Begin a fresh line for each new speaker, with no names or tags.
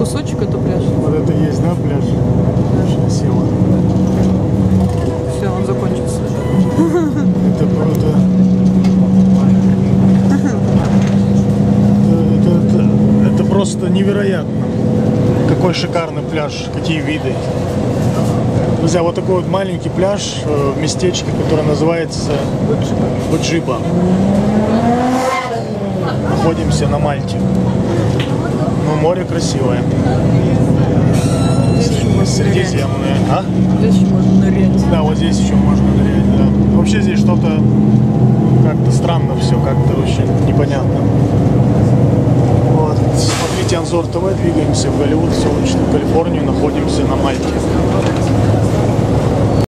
кусочек, это пляж.
Вот это есть, да, пляж? Красиво.
Все, он закончился.
Это круто. Это просто невероятно. Какой шикарный пляж, какие виды. Друзья, вот такой вот маленький пляж в местечке, которое называется Боджиба. Находимся на Мальте. Ну, море красивое. Средиземное. А?
Здесь еще можно нырять.
Да, вот здесь еще можно нырять, да. Вообще здесь что-то как-то странно все, как-то очень непонятно. Вот. Смотрите Анзор ТВ, двигаемся в Голливуд, в солнечную Калифорнию, находимся на Мальте.